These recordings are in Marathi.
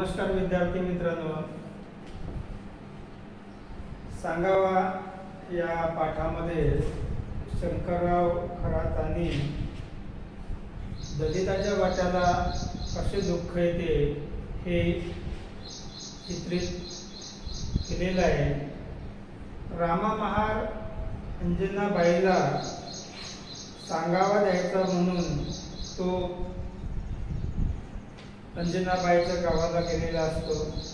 नमस्कार विद्यार्थी मित्रांनो, सांगावा या पाठामध्ये शंकरराव खरातांनी दलिताच्या वाट्याला कसे दुःख येते हे चित्रित केलेलं आहे। रामा महार अंजनाबाईला सांगावा द्यायचा म्हणून तो अंजनाबाईच्या गावाला गेलेला असतो।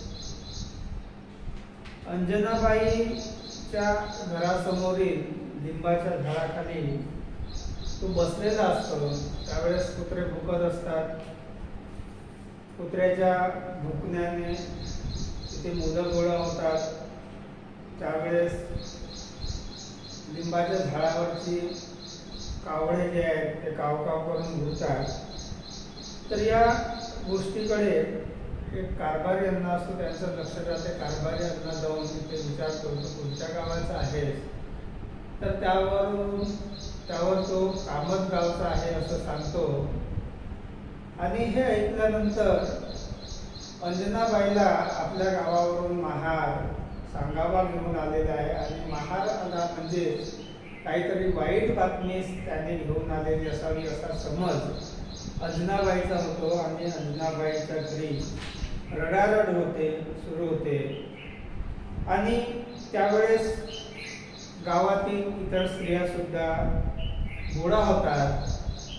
अंजनाबाईच्या घरासमोरील लिंबाच्या झाडाखाली तो बसलेला असतो। त्यावेळेस कुत्रे भुकत असतात। कुत्र्याच्या भुकण्याने तिथे मुलं गोळा होतात। त्यावेळेस लिंबाच्या झाडावरची कावळे जे आहेत ते कावकाव करून घुरतात। तर या गोष्टीकडे एक कारभारी यांना असतो, त्यांचं लक्ष जाते। कारभारी यांना जाऊन तिथे विचारतो तो कोणत्या गावाचा आहे, तर त्यावर तो कामत गावचा आहे असं सांगतो। आणि हे ऐकल्यानंतर अंजनाबाईला आपल्या गावावरून महार सांगावा घेऊन आलेला आहे आणि महार आला म्हणजे काहीतरी वाईट बातमी त्याने घेऊन आलेली असावी असा समज अंजनाबाईचा होतो। आणि अंजनाबाईच्या घरी रडारड सुरू होते। आणि त्यावेळेस गावातील इतर स्त्रिया सुद्धा गोळा होतात।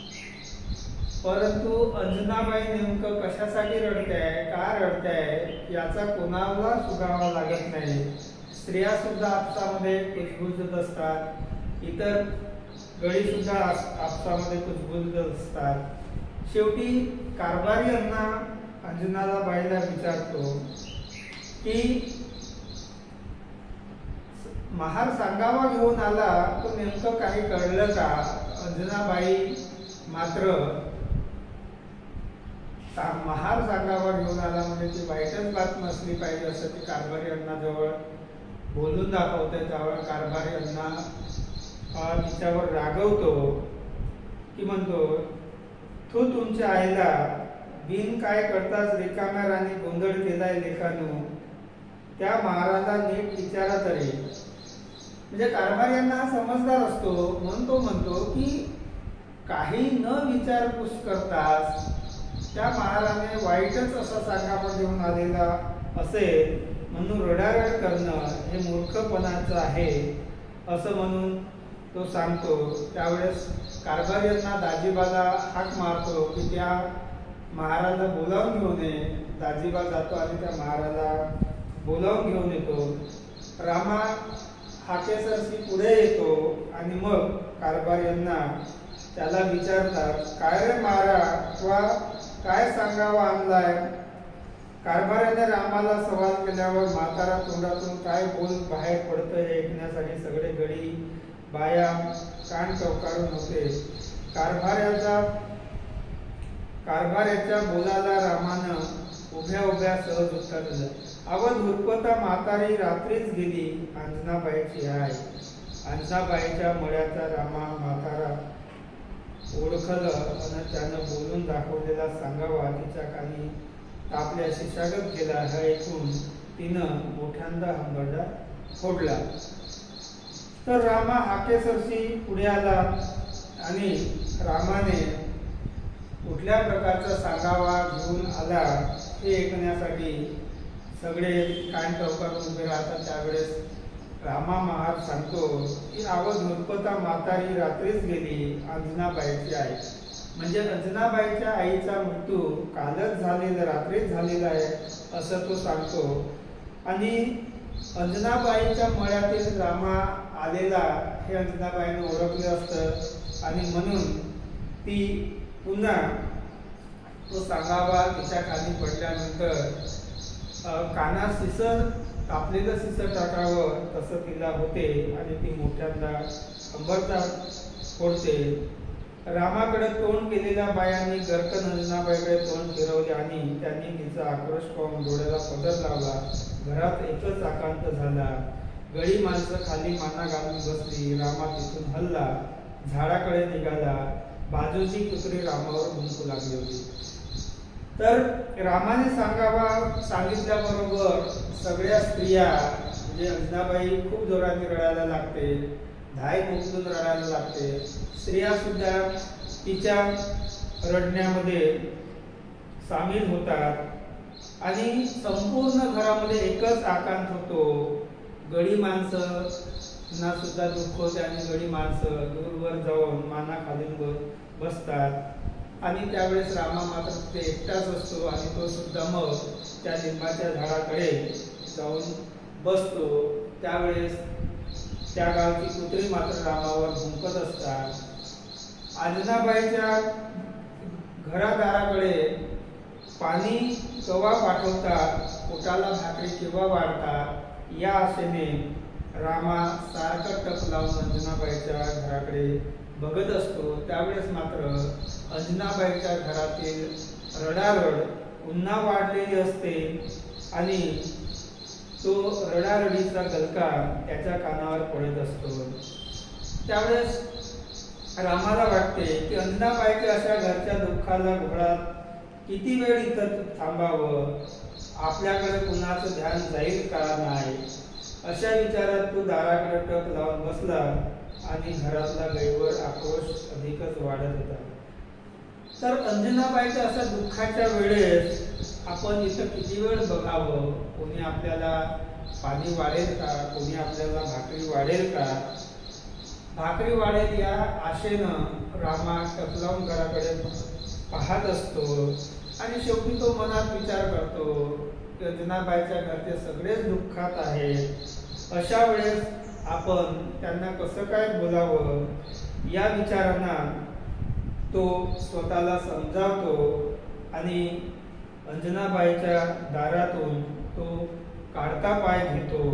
परंतु अंजनाबाई नेमकं कशासाठी रडते, का रडते याचा कोणाला सुगावा लागत नाही। स्त्रिया सुद्धा आपसामध्ये कुजबुजत असतात, इतर गडी सुद्धा आपसामध्ये कुजबुजत असतात। शेवटी कारभारी यांना अंजनाबाईला विचारतो की महार सांगावा घेऊन आला तो नेमकं काही कळलं का। अंजनाबाई मात्र महार सांगावा घेऊन आला म्हणजे ती वाईटच बात नसली पाहिजे असं ती कारभारी यांना जवळ बोलून दाखवते। त्यावर कारभारी यांना तिच्यावर रागवतो की म्हणतो, तू तुमच्या आईला बिन काय करताच रिकाम्या राणी गोंधळ केलाय लेखानो, त्या महाराला नीट विचारा तरी। म्हणजे कारभारी यांना हा समजदार असतो म्हणून तो म्हणतो की काही न विचारपूस करताच त्या महाराने वाईटच असा सांगावा घेऊन आलेला असेल म्हणून रडारड करणं हे मूर्खपणाचं आहे असं म्हणून तो सांगतो। त्यावेळेस कारभारी यांना दाजीबाला हाक मारतो की त्या महाराला बोलावून घेऊन ये। दाजीबा जातो आणि त्या महाराला बोलावून घेऊन येतो। रामा हाकेसरशी पुढे येतो आणि मग कारभारी यांना त्याला विचारतात, काय रे महारा, वा काय सांगावा आणलाय। कारभाऱ्याने रामाला सवाल केल्यावर म्हातारा तोंडातून काय बोल बाहेर पडतं हे ऐकण्यासाठी सगळे गडी बाया कान टवकारून होते। कारभाऱ्याच्या बोलाला रामानं उभ्या उभ्या सहज उत्तर दिलं, अवध हुरपता म्हातारी रात्रीच गेली अंजनाबाईची आहे। अंजनाबाईच्या मळ्याचा रामा म्हातारा ओळखलं आणि त्यानं बोलून दाखवलेला सांगावा तिच्या कानी तापल्याशी शागत गेला। हा ऐकून तिनं मोठ्यांदा हंबरडा फोडला। तर रामा हाकेसरशी पुढे आला आणि रामाने कुठल्या प्रकारचा सांगावा घेऊन आला हे ऐकण्यासाठी सगळे कान टवकारून उभे राहतात। त्यावेळेस रामा महार सांगतो की अवध हुरपता म्हातारी रात्रीच गेली अंजनाबाईची आई। म्हणजे अंजनाबाईच्या आईचा मृत्यू कालच झालेला, रात्रीच झालेला आहे असं तो सांगतो। आणि अंजनाबाईच्या मळ्यातील रामा आलेला हे अंजनाबाईने ओळखले असतं आणि म्हणून ती पुन्हा तो सांगावा तिच्या खाली पडल्यानंतर कानात सिसर कापलेलं सिसर टाकावं तसं तिला होते आणि ती मोठ्यांदा अंबरता फोडते। रामाकडे तोंड केलेल्या बायांनी गरकन अंजनाबाईकडे तोंड फिरवले आणि त्यांनी तिचा आक्रोश पाहून डोळ्याला पदर लावला। घरात एकच आकांत झाला। गडी माणसं खाली माना घालून बसली। रामा तिथून हल्ला, झाडाकडे निघाला। बाजूची कुत्री रामावर भुंकू लागली होती। तर रामाने सांगितल्याबरोबर सगळ्या स्त्रिया म्हणजे अंजनाबाई खूप जोराने रडायला लागते, धाय उचलून रडायला लागते. स्त्रिया सुद्धा तिच्या रडण्यामध्ये सामील होतात आणि संपूर्ण घरामध्ये एकच आकांत होतो. गडी माणसं सुद्धा दुःख होते आणि गडी माणसं दूरवर जाऊन माना खाली बसतात आणि त्यावेळेस रामा मात्र ते एकटाच असतो आणि तो सुद्धा मग त्या लिंबाच्या झाडाकडे जाऊन बसतो. त्यावेळेस त्या गावची कुत्री मात्र रामावर भुंकत असतात. अंजनाबाईच्या घरादाराकडे पाणी केव्हा पाठवतात, पोटाला भाकरी केव्हा वाढतात या आशेने रामा सारखं टक लावून अंजनाबाईच्या घराकडे बघत असतो. त्यावेळेस मात्र अंजनाबाईच्या घरातील रडारड पुन्हा वाढलेली असते आणि तो रडारडीचा गलका त्याच्या कानावर पडत असतो. त्यावेळेस रामाला वाटते की अंजनाबाईच्या अशा घरच्या दुःखाला घोळात किती वेळ इथं थांबावं, आपल्याकडे कुणाचं ध्यान जाईल का नाही, अशा विचारात तो दाराकडे टक लावून बसला आणि घरातला गैरवर आक्रोश अधिकच वाढत होता. तर अंजनाबाईच्या अशा दुःखाच्या वेळेस आपण इथं किती वेळ बघावं, कोणी आपल्याला पाणी वाढेल का, कोणी आपल्याला भाकरी वाढेल का. भाकरी वाढेल या आशेनं रामा टक लावून घराकडे पाहत असतो आणि शेवटी तो मनात विचार करतो की अंजनाबाईच्या घरचे सगळेच दुःखात आहेत. अशा वेळेस आपण त्यांना कसं काय बोलावं या विचारांना तो स्वतःला समजावतो आणि अंजनाबाईच्या दारातून तो काढता पाय घेतो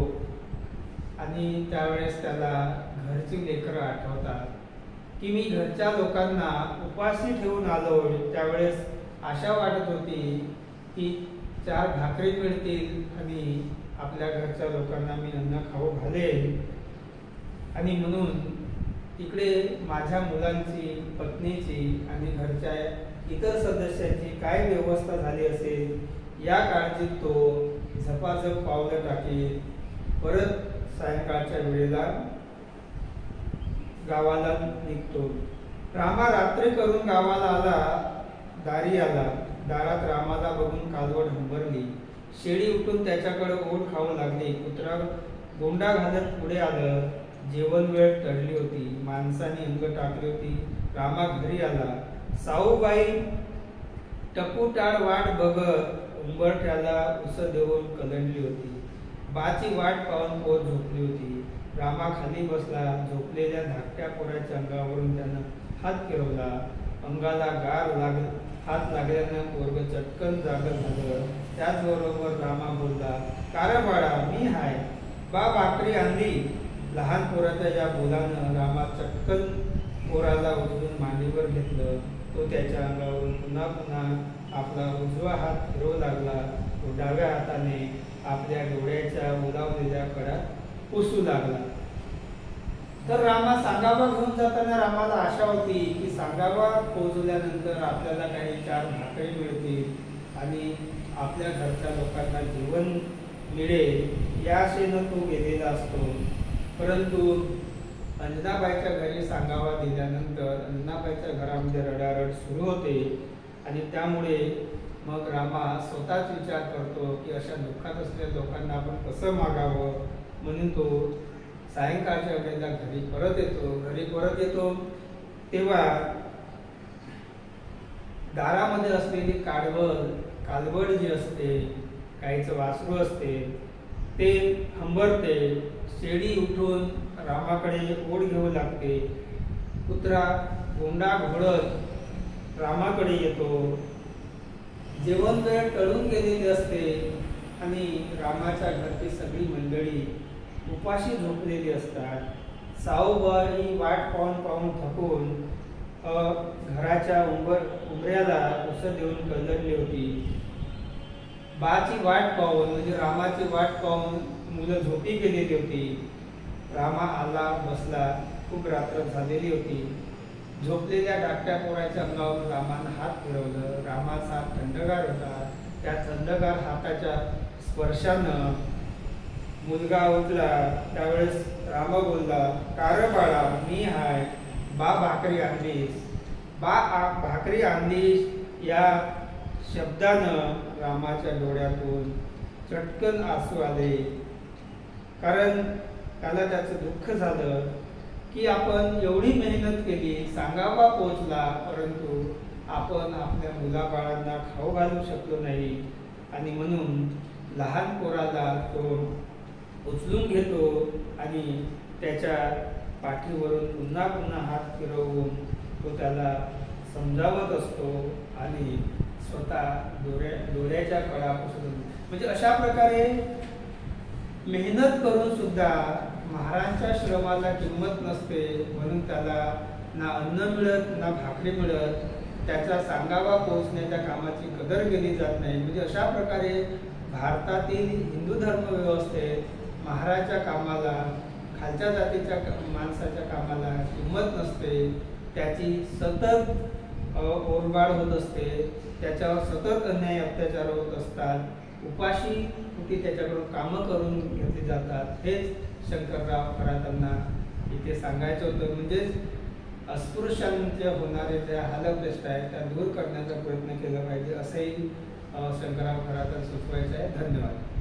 आणि त्यावेळेस त्याला घरची लेकरं आठवतात की मी घरच्या लोकांना उपाशी ठेवून आलो. त्यावेळेस आशा वाटत होती की 4 भाकरी मिळतील आणि आपल्या घरच्या लोकांना मी अन्न खाऊ घालेल आणि म्हणून तिकडे माझ्या मुलांची, पत्नीची आणि घरच्या इतर सदस्यांची काय व्यवस्था झाली असेल या काळजीत तो झपाझप पावलं टाकीत परत सायंकाळच्या वेळेला गावाला निघतो. रामा रात्री करून गावाला आला, दारी आला. दारात रामाला बघून कालवड हंबरली. शेळी उठून त्याच्याकडे ओढ खाऊ लागली. कुत्रा गोंडा घालत पुढे आलं. जेवण वेळ टळली होती. माणसाने अंग टाकली होती. रामा घरी आला. साऊबाई टपूटाळ वाट बघत उंबरठ्याला उस देऊन कलंडली होती. बाची वाट पाहून पोर झोपली होती. रामा खाली बसला. झोपलेल्या धाकट्या पोराच्या अंगावरून त्यानं हात फिरवला. अंगाला हात लागल्यानं पोरग चटकन जागं झालं. त्याचबरोबर रामा बोलला, "कार बाळा, मी हाय, बा भाकरी आणली." लहान पोराच्या या बोलानं रामा चटकन पोराला उचलून मांडीवर घेतलं. तो त्याच्या अंगावरून पुन्हा आपला उजवा हात फिरवू लागला. तो डाव्या हाताने आपल्या डोळ्याच्या ओलावलेल्या कडा पुसू लागला. तर रामा सांगावा घेऊन जाताना रामाला आशा होती की सांगावा पोहोचल्यानंतर आपल्याला काही 4 भाकरी मिळतील आणि आपल्या घरच्या लोकांना जीवन मिळेल या आशेनं तो गेलेला असतो. परंतु अंजनाबाईच्या घरी सांगावा दिल्यानंतर अंजनाबाईच्या घरामध्ये रडारड सुरू होते आणि त्यामुळे मग रामा स्वतःच विचार करतो की अशा दुःखात असलेल्या लोकांना आपण कसं मागावं. म्हणून तो सायंकाळच्या वेळेला घरी परत येतो. तेव्हा दारामध्ये असलेली कालवड जी असते, गाईचं वासरू असते, ते हंबरते. शेळी उठून रामाकडे ओढ घेऊ लागते. कुत्रा गोंडा घोळत रामाकडे येतो. जेवण वेळ टळून गेलेली असते आणि रामाच्या घरची सगळी मंडळी उपाशी झोपलेली असतात. साऊबाई वाट पाहून थकून घराच्या उंबऱ्याला उस देऊन कलंडली होती. बाची वाट पाहून म्हणजे रामाची वाट पाहून मुलं झोपी गेलेली होती. रामा आला, बसला. खूप रात्र झालेली होती. झोपलेल्या धाकट्या पोराच्या अंगावर रामानं हात फिरवलं. रामाचा हात थंडगार होता. त्या थंडगार हाताच्या स्पर्शानं मुलगा उठला. त्यावेळेस राम बोलला, "कार बाळा, मी हाय, बा भाकरी आणलीस." भाकरी आणलीस या शब्दानं रामाच्या डोळ्यातून चटकन आसू आले. कारण त्याला त्याचं दुःख झालं की आपण एवढी मेहनत केली, सांगावा पोचला, परंतु आपण आपल्या मुलाबाळांना खाऊ घालू शकलो नाही. आणि म्हणून लहान पोराला तो उचलून घेतो आणि त्याच्या पाठीवरून पुन्हा पुन्हा हात फिरवून तो त्याला समजावत असतो आणि स्वतः डोळ्याच्या कळा पुसतो. म्हणजे अशा प्रकारे मेहनत करून सुद्धा महाराजांच्या श्रमाला किंमत नसते, म्हणून त्याला ना अन्न मिळत ना भाकरी मिळत, त्याचा सांगावा पोहोचण्याच्या कामाची कदर केली जात नाही. म्हणजे अशा प्रकारे भारतातील हिंदू धर्म व्यवस्थेत महाराजांच्या कामाला, खालच्या जातीच्या माणसाच्या कामाला किंमत नसते. त्याची सतत ओरबाड होत असते, त्याच्यावर सतत अन्याय अत्याचार होत असतात, उपाशी कुठे त्याच्याकडून कामं करून घेतली जातात. हेच शंकरराव खरातांना इथे सांगायचं होतं. म्हणजेच अस्पृश्यांचे होणारे ज्या हालअपेष्टा आहेत त्या दूर करण्याचा प्रयत्न केला पाहिजे, असंही शंकरराव खरातांना सुचवायचं आहे. धन्यवाद.